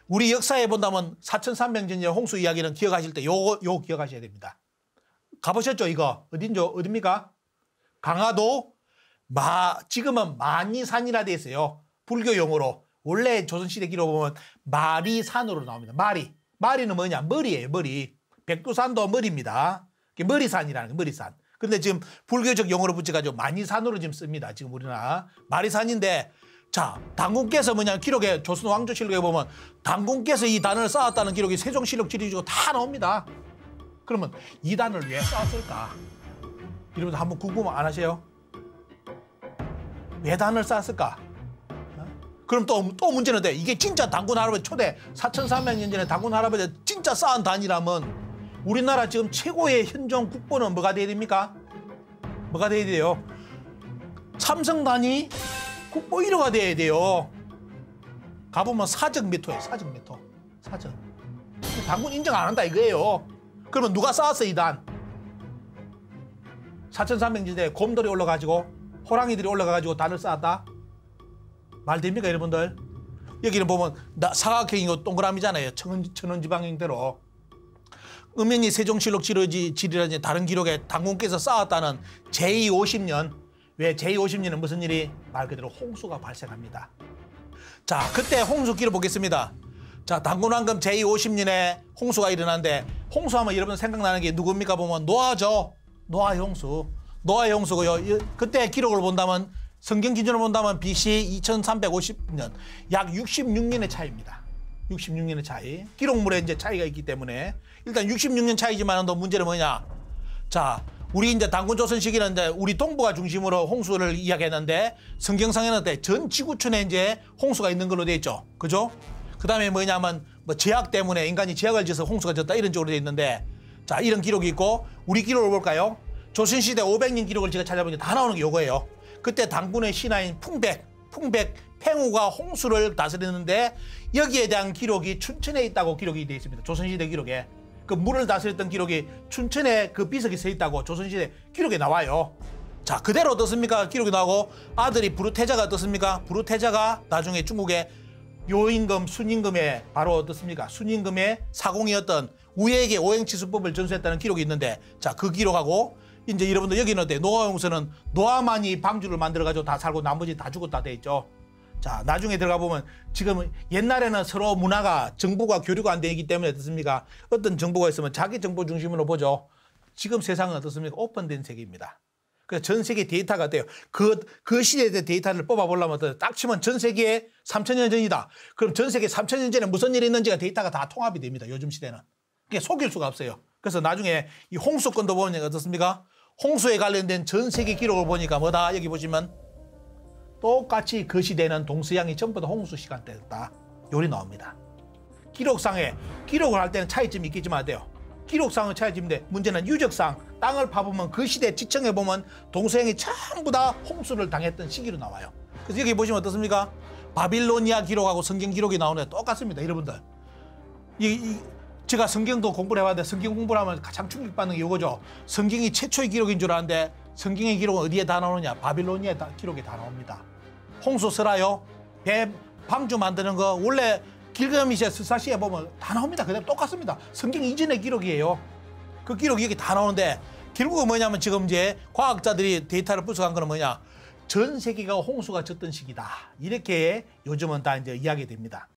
우리 역사에 본다면 4300년 홍수 이야기는 기억하실 때 요거 기억하셔야 됩니다. 가보셨죠, 이거? 어딥니까? 강화도 지금은 만이산이라 돼 있어요. 불교 용어로. 원래 조선시대 기록 보면 마리산으로 나옵니다. 마리는 뭐냐? 머리예요, 머리. 백두산도 머리입니다. 머리산이라는 거, 머리산. 근데 지금 불교적 용어로 붙여가지고 만이산으로 지금 씁니다. 지금 우리나라. 마리산인데, 자, 당군께서 뭐냐, 기록에, 조선 왕조실록에 보면 당군께서 이 단을 쌓았다는 기록이 세종실록 지리지고 다 나옵니다. 그러면 이 단을 왜 쌓았을까? 여러분들 한번 궁금 안 하세요? 왜 단을 쌓았을까? 그럼 또 문제는 돼. 이게 진짜 당군 할아버지 초대 4300년 전에 당군 할아버지 진짜 쌓은 단이라면 우리나라 지금 최고의 현존 국보는 뭐가 돼야 됩니까? 뭐가 돼야 돼요? 삼성단이 국보 1호가 돼야 돼요. 가보면 사적 몇 호예요. 사적 몇 호. 사적. 당군 인정 안 한다 이거예요. 그러면 누가 쌓았어 이 단? 4300년대 곰돌이 올라가지고 호랑이들이 올라가가지고 단을 쌓았다? 말 됩니까 여러분들? 여기는 보면 사각형이고 동그라미잖아요. 천원지방형대로. 음연히 세종실록 지리라든지 다른 기록에 당군께서 쌓았다는 제250년. 왜 제250년은 무슨 일이? 말 그대로 홍수가 발생합니다. 자, 그때 홍수 기록 보겠습니다. 자, 당군왕금 제250년에 홍수가 일어났는데 홍수하면 여러분 생각나는 게 누굽니까? 보면 노아죠. 노아의 홍수. 노아의 홍수고요. 그때 기록을 본다면 성경 기준으로 본다면 BC 2350년, 약 66년의 차이입니다. 66년의 차이. 기록물에 이제 차이가 있기 때문에 일단 66년 차이지만 또 문제는 뭐냐? 자, 우리 이제 당군조선 시기는 이제 우리 동부가 중심으로 홍수를 이야기했는데 성경상에는 전 지구촌에 이제 홍수가 있는 걸로 돼 있죠. 그죠? 그다음에 뭐냐면 제약 때문에 인간이 제약을 지어서 홍수가 졌다 이런 쪽으로 돼 있는데 자, 이런 기록이 있고 우리 기록을 볼까요? 조선시대 500년 기록을 제가 찾아보니까 다 나오는 게 요거예요. 그때 당군의 신하인 팽우가 홍수를 다스렸는데 여기에 대한 기록이 춘천에 있다고 기록이 되어 있습니다. 조선시대 기록에. 그 물을 다스렸던 기록이 춘천에 그 비석이 서 있다고 조선시대 기록에 나와요. 자, 그대로 어떻습니까? 기록이 나오고 아들이 부르태자가 어떻습니까? 부르태자가 나중에 중국의 요임금, 순임금의 바로 어떻습니까? 순임금의 사공이었던 우에게 오행치수법을 전수했다는 기록이 있는데 자, 그 기록하고 이제 여러분들 여기는 어때? 노아 홍수는 노아만이 방주를 만들어가지고 다 살고 나머지 다 죽었다 돼 있죠. 자, 나중에 들어가 보면 지금 옛날에는 서로 문화가 정보가 교류가 안 되기 때문에 어떻습니까? 어떤 정보가 있으면 자기 정보 중심으로 보죠. 지금 세상은 어떻습니까? 오픈된 세계입니다. 그래서 전 세계 데이터가 어때요? 그 시대의 데이터를 뽑아보려면 어때요? 딱 치면 전 세계에 3000년 전이다. 그럼 전 세계 3000년 전에 무슨 일이 있는지가 데이터가 다 통합이 됩니다. 요즘 시대는. 그게 속일 수가 없어요. 그래서 나중에 이 홍수권도 보면 어떻습니까? 홍수에 관련된 전 세계 기록을 보니까 뭐다? 여기 보시면 똑같이 그 시대는 동서양이 전부 다 홍수 시간대였다. 요리 나옵니다. 기록을 할 때는 차이점이 있겠지만 어때요? 기록상은 차이점인데 문제는 유적상 땅을 파보면 그 시대 지청에 보면 동서양이 전부 다 홍수를 당했던 시기로 나와요. 그래서 여기 보시면 어떻습니까? 바빌로니아 기록하고 성경 기록이 나오는데 똑같습니다. 여러분들. 제가 성경도 공부를 해봤는데 성경 공부를 하면 가장 충격받는 게 이거죠. 성경이 최초의 기록인 줄 아는데 성경의 기록은 어디에 다 나오느냐? 바빌로니아의 기록에 다 나옵니다. 홍수 설화요, 배 방주 만드는 거 원래 길가미시아 스사시에 보면 다 나옵니다. 그대로 똑같습니다. 성경 이전의 기록이에요. 그 기록이 여기 다 나오는데 결국은 뭐냐면 지금 이제 과학자들이 데이터를 분석한 거는 뭐냐? 전 세계가 홍수가 졌던 시기다. 이렇게 요즘은 다 이제 이야기됩니다.